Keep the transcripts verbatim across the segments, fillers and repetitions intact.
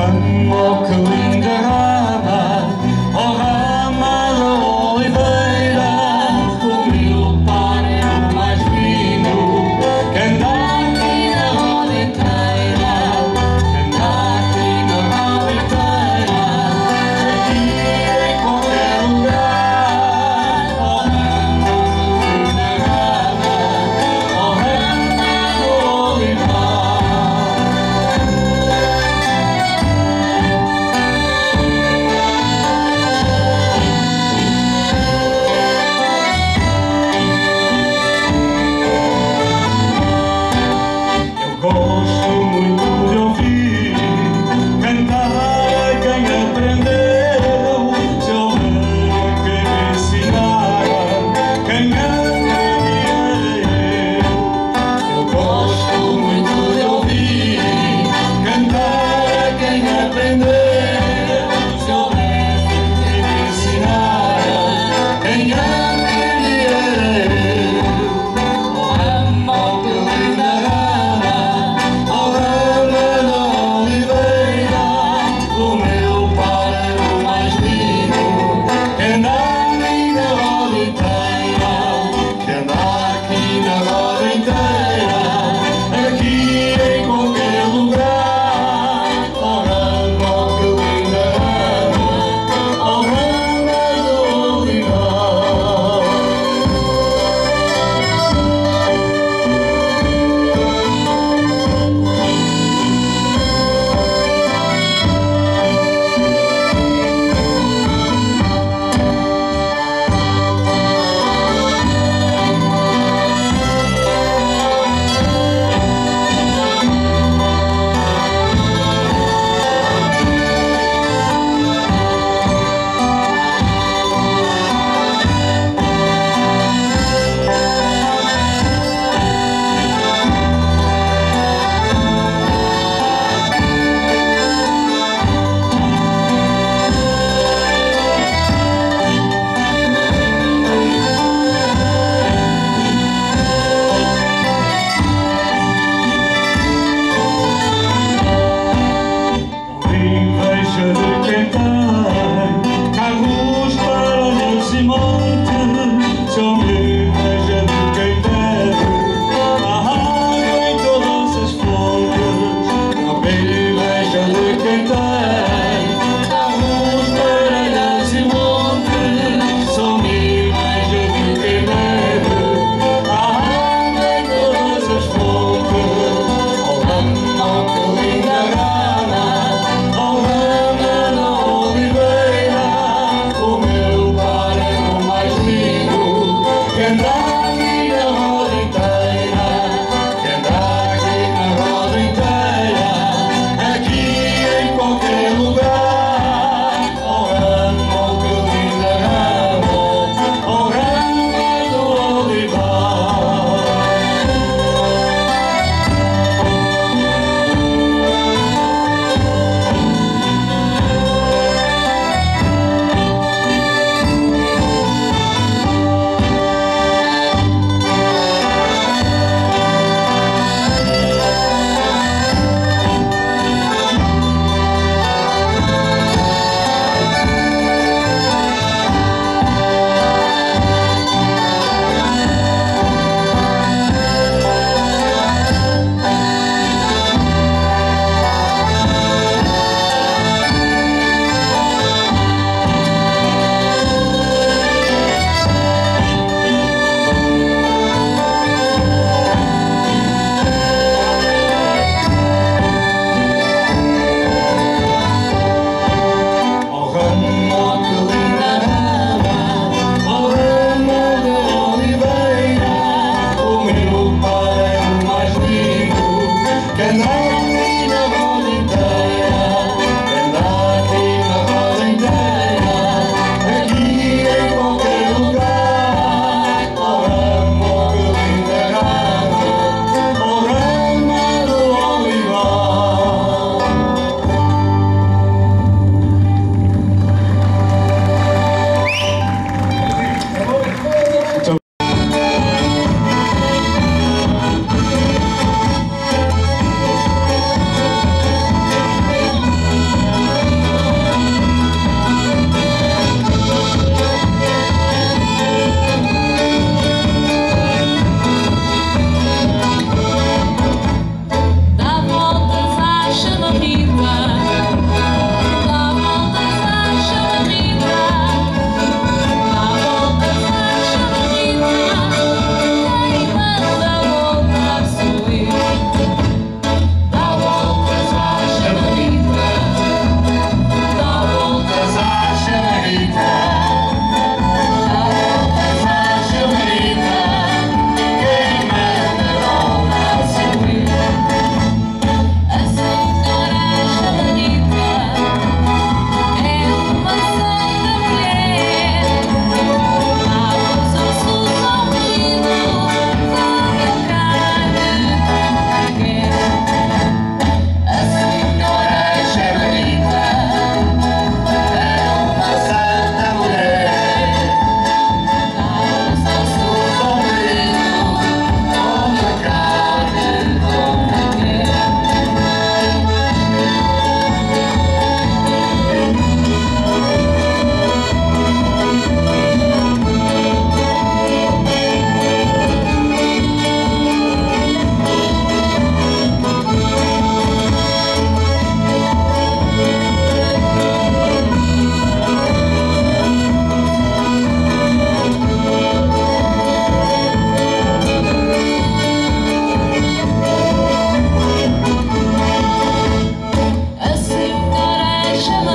amor, que linda rama, oh rama da oliveira, o meu pai é o mais lindo, que anda aqui na roda inteira, que anda aqui na roda inteira, aqui em qualquer lugar, oh rama da rama, oh rama da oliveira. Gosto muito de ouvir cantar a quem aprendeu, se houver quem me ensinara, quem aprendia eu. Eu gosto muito de ouvir cantar a quem aprendeu, se houver quem me ensinara, quem aprendia eu. Oh amor, que linda rama, oh rama da oliveira, o meu pai é o mais lindo, que anda aqui na roda inteira, que anda aqui na roda inteira, aqui em qualquer lugar, oh rama.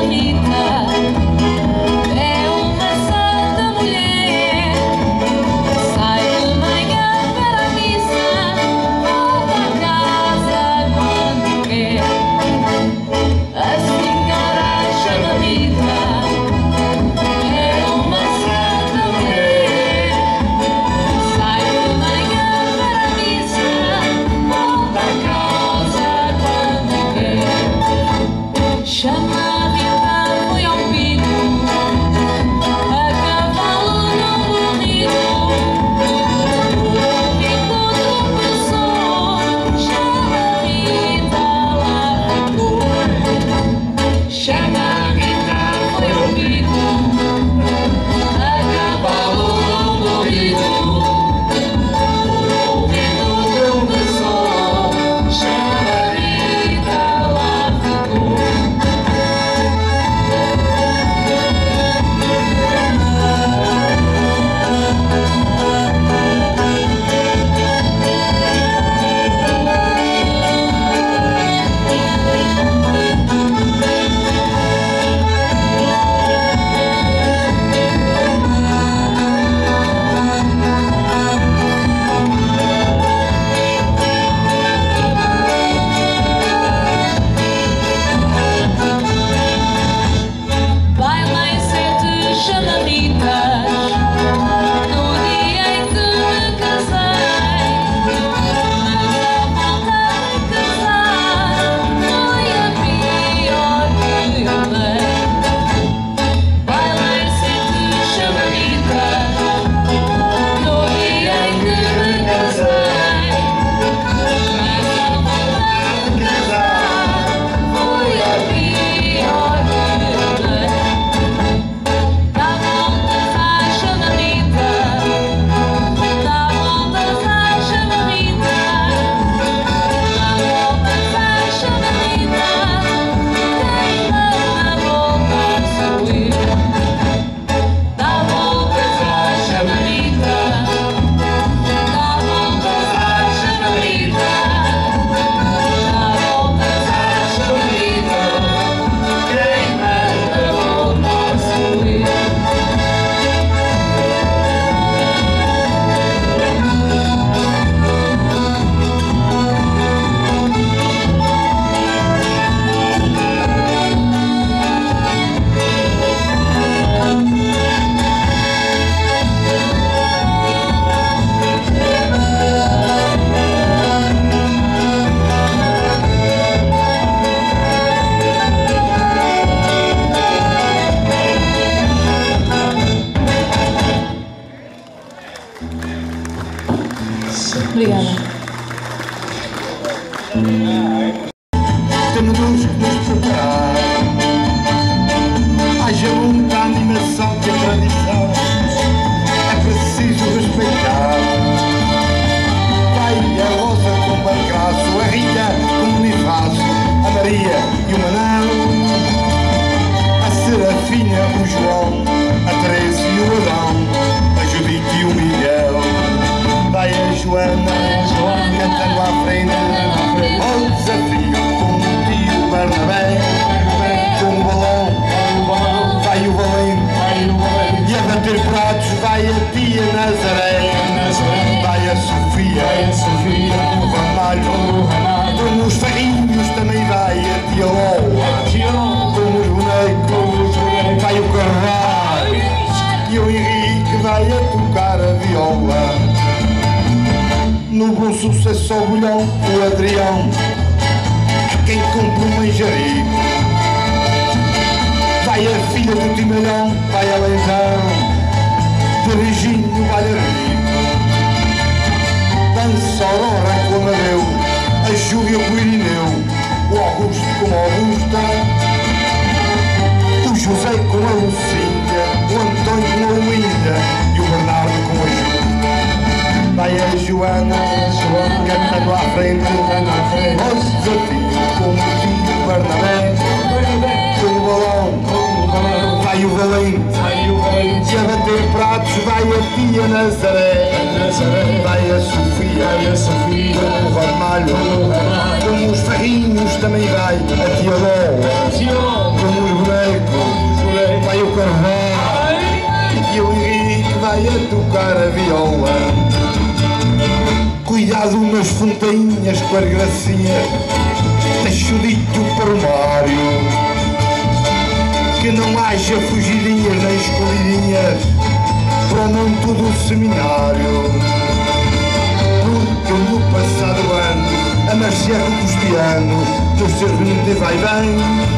Obrigada. Temos que nos preparar. Haja muita animação que a tradição é preciso respeitar. Vai a Rosa com o Marcaço, a Rita com o Bonifácio, a Maria e o Manão, a Serafina, o João, a Teresa e o Adão, a Judite e o Miguel. Vai a Joana, cantando à frente, ao desafio com o tio Bernabé, com o balão, vai o Valente, e a bater pratos vai a tia Nazaré, vai a Sofia, com o Ramalho, com os ferrinhos também vai a tia Lola, com os bonecos vai o Carvalho, e o Henrique vai a tocar a viola. No bom sucesso ao bolhão, o Adrião, quem compra o manjarico. Vai a filha do Timalhão, vai a Leitão, dirigindo o bailarino. Dança a Aurora com o Amadeu, a Júlia com o Irineu, o Augusto com a Augusta, o José com a Lucinda, o Antônio com a Linda e o Bernardo com a Ju. Vai a Joana, cantando à frente, ao desafio com o tio Bernabé, com o balão, vai o Valente, e a bater pratos vai a tia Nazaré, vai a Sofia, com o Ramalho, com os ferrinhos também vai a tia Lola, com os bonecos tocar a viola. Cuidado nas fontainhas com a gracia, deixo dito para o Mário, que não haja fugidinhas nem escondidinhas para o monte do seminário. Porque no passado ano a Marciano Cristiano dos seus de vai bem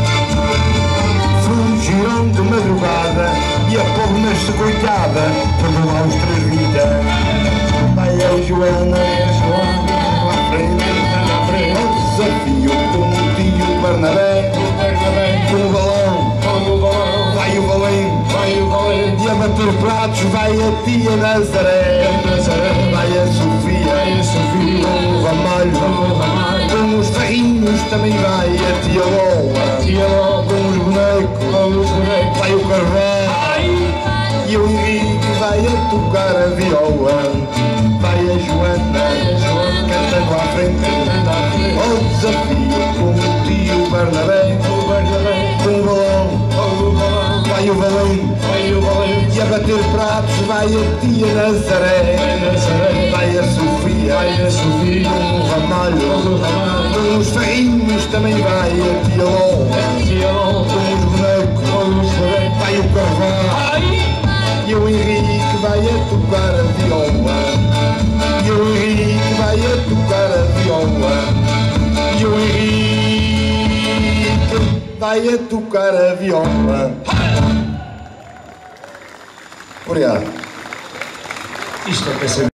fugiram de madrugada e a pobre nasce coitada perdeu lá os três vinte. Vai a Joana, vai a Joana, à frente, à frente, ao desafio com o tio Bernabé, com o balão, com o balão, vai o balém, vai o balém, e a bater pratos vai a tia Nazaré, vai a Sofia, vai a Sofia, com o ramalho, com os ferrinhos também vai a tia Lola, com os bonecos, vai o Carvalho, e o Henrique vai a tocar a viola. Vai a Joana, cantando à frente, ao desafio com o tio Bernabé, com o balão, vai o balém, e a bater pratos vai a tia Nazaré, vai a Sofia, com o ramalho, com os ferrinhos também vai a tia Lola, com os bonecos, vai o Carvalho, e o Henrique vai a tocar a viola. E o Henrique vai a tocar a viola. E o Henrique vai a tocar a viola. Obrigado. Isto é